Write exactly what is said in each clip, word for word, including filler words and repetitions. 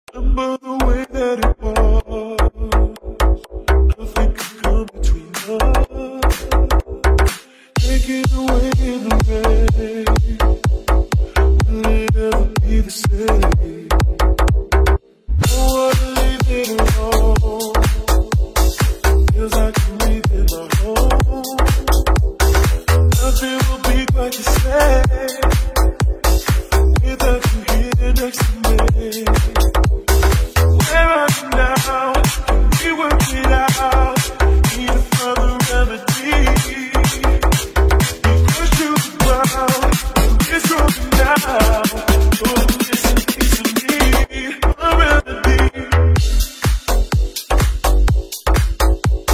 Remember the way that it was. Nothing could come between us. Taking away in the rain. Will it ever be the same? Don't wanna leave it alone. Feels like I'm leaving my home. Nothing will be quite the same without you here next to me. Where are you now? We work it out. Need a further remedy. We push you to the ground. It's broken now. You're the missing piece of me. A remedy. Oh,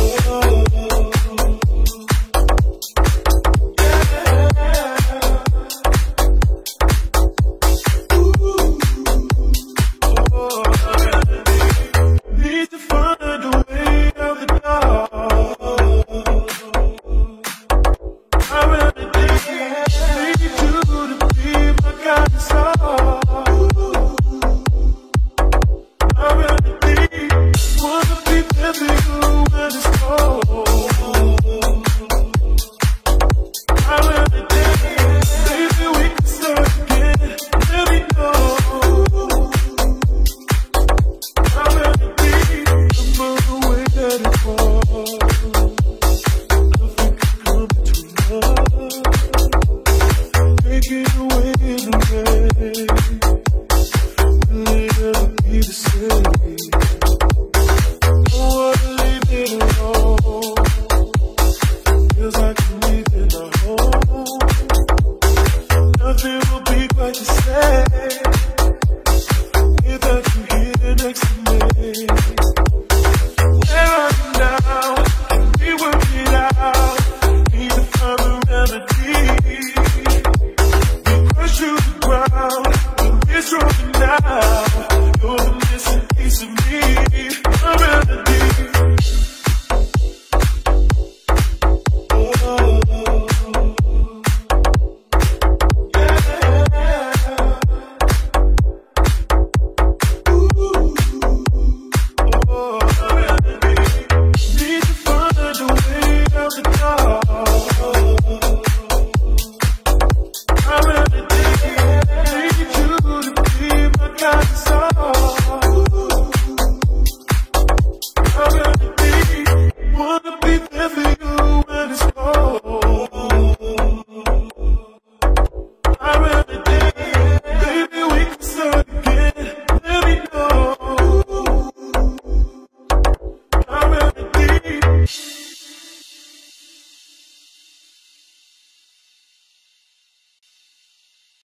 yeah. Ooh. Oh, a remedy. Need to find a way out the dark. A remedy. Need you to be my guiding star. A remedy. Wanna be with you when it's cold. A remedy. Maybe we can start again. Let me know. A remedy. Remember the way that it was. Nothing could come between us. Taking away in the rain. Will it ever be the same? Don't wanna leave it alone. Feels like I'm leaving my home. Nothing will be quite the same without you here next to me. Where are you now? We work it out. Need to find a remedy. We push you to the ground. It's broken now. You're the missing piece of me.